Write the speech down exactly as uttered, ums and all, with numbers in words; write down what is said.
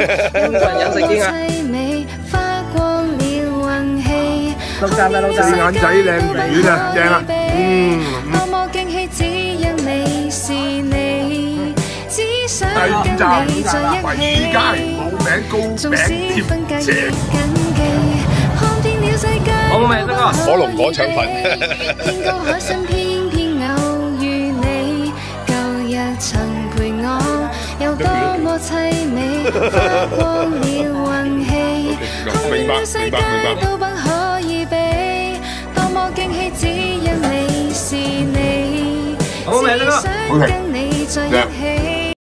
中國人飲食經啊！撈讚啦，撈讚！ 眼仔靚魚啊，正啊！嗯。第五站維街冇名糕餅貼正。 我冇名得個火龍果腸粉。 有多麼凄美，花光了運氣，空了世界都不可以比，多麼驚喜，只因你是你，只想跟你在一起。